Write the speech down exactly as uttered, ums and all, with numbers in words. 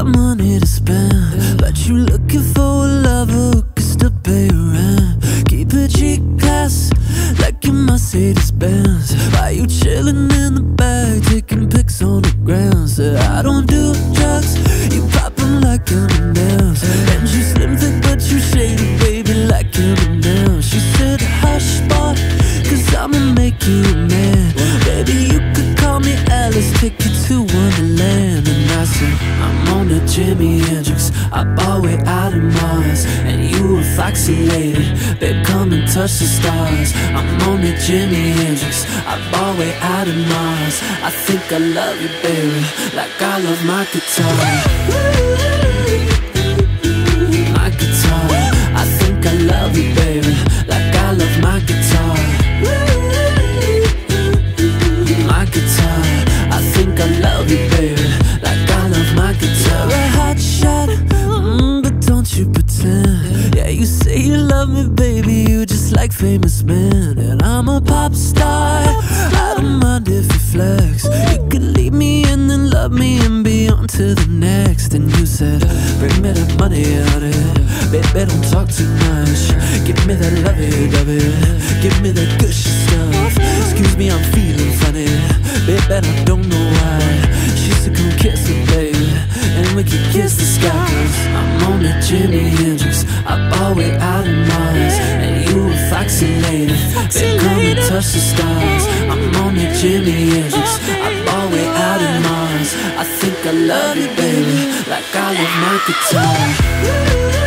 got money to spend, but you looking for a lover who can still pay your rent. Keep it G-class, like your Mercedes Benz. Why you chillin' in the back, taking pics on the ground? Said I don't do drugs, you pop 'em like M and M's. And you slim thick but you shady, baby, like M and M's. She said hush boy, cause I'ma make you a man. Baby, you could call me Alice, take you to Wonderland. And I said, I'm on the Jimi Hendrix, I ball way out in Mars. And you a foxy lady, babe, come and touch the stars. I'm on the Jimi Hendrix, I ball way out in Mars. I think I love you, baby, like I love my guitar. My guitar, I think I love you, baby, like I love my guitar. My guitar, I think I love you, baby, like I love my guitar. You're a hot shot, mm, but don't you pretend. Yeah, you say you love me, baby, you just like famous men. And I'm a pop star, I don't mind if you flex. You can leave me and then love me and be on to the next. And you said, bring me that money out of it, baby, don't talk too much. Give me that lovey-dovey, give me that gushy stuff. Excuse me, I'm feeling funny, baby, I don't know why. She said, come kiss me, baby, and we can kiss the sky. Cause I'm on the Jimi Hendrix, I ball way out in Mars. And you a foxy lady, babe, come and touch the stars. I'm on the Jimi Hendrix, I ball way out in Mars. I think I love you, baby, like I love my guitar.